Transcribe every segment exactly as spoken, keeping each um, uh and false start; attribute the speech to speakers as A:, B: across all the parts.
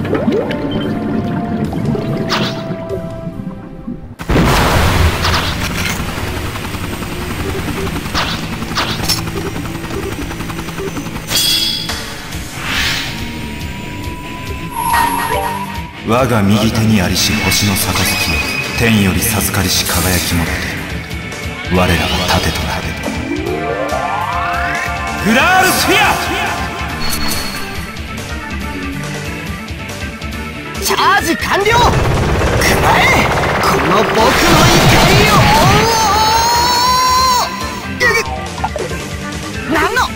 A: 我が右手にありし星の杯を天より授かりし輝きもって我らが盾となる。グラールスフィア
B: チャージ完了。くらえこの僕の怒りを。なんの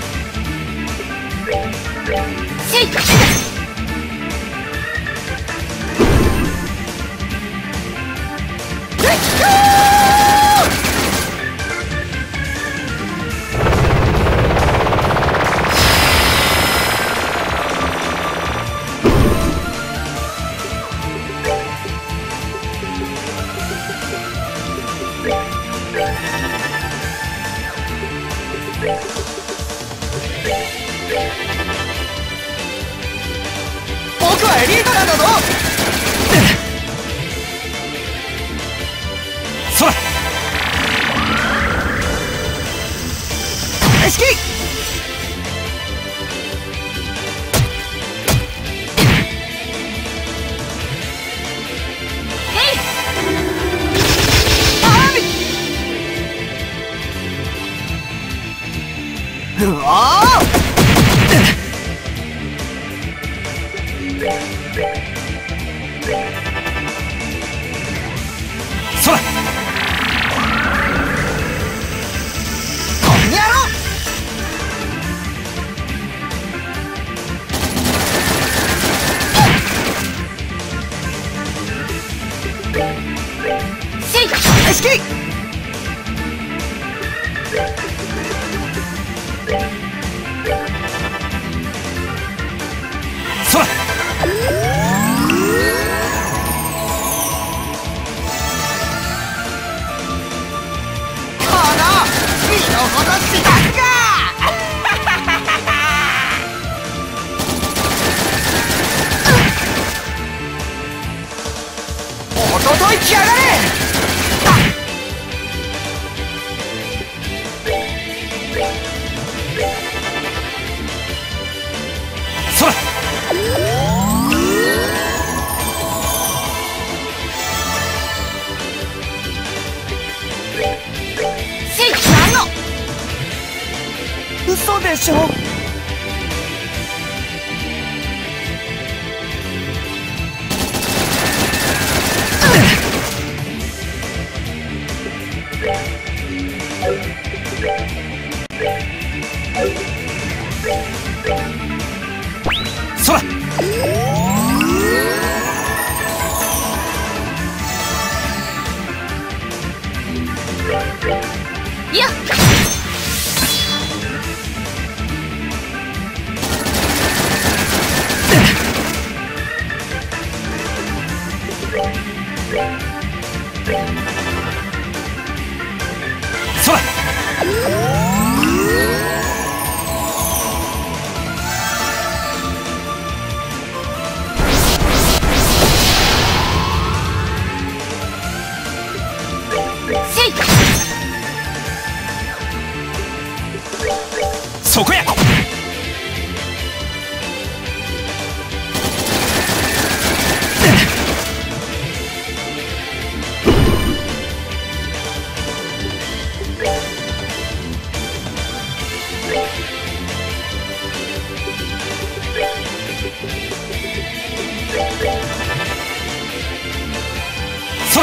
B: せい僕はエリートなんだぞ。
A: そら
B: 意識うわ
A: そら
B: こんにゃろせい意識
A: そら
B: ほどしたんかおとといきやがれ。
A: そら
B: せいなんの嘘でしょ。
A: そら
B: やっ
A: そら
B: せい
A: そこやそら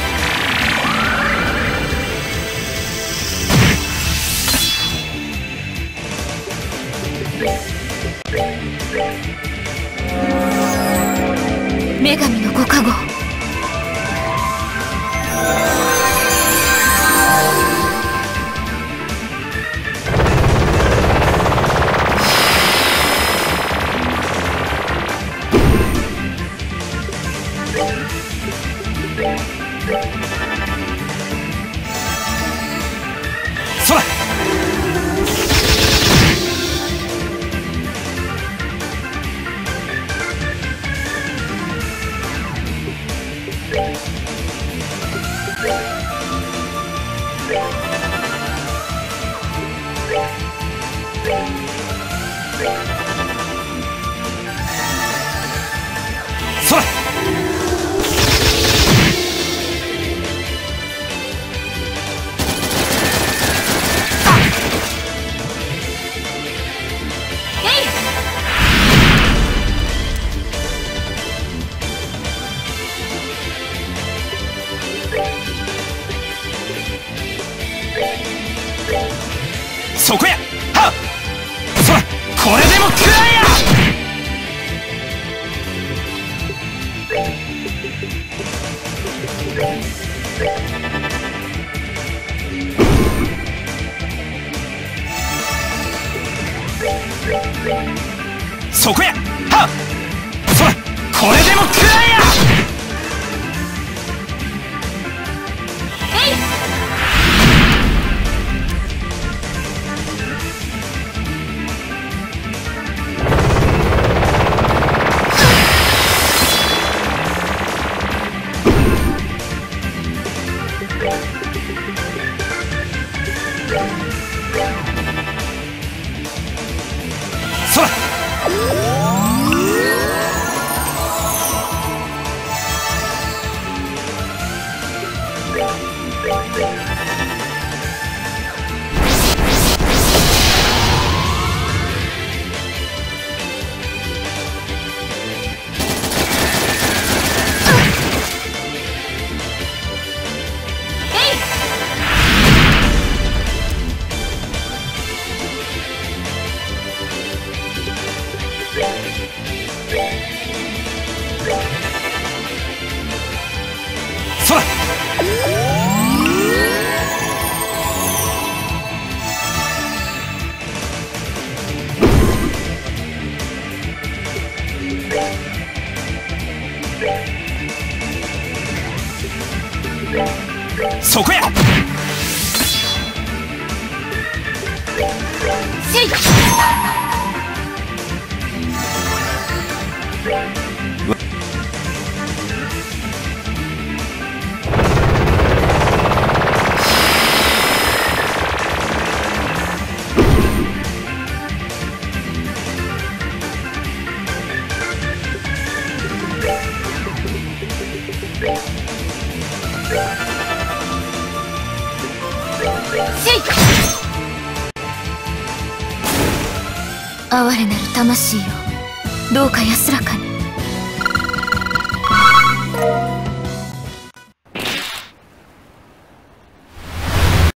B: 女神のご加護。
A: そらそこや。はっ、そら、これでも食らえや。そら、そら、そこや。
B: せい。せい。哀れなる魂よ、どうか安らかに。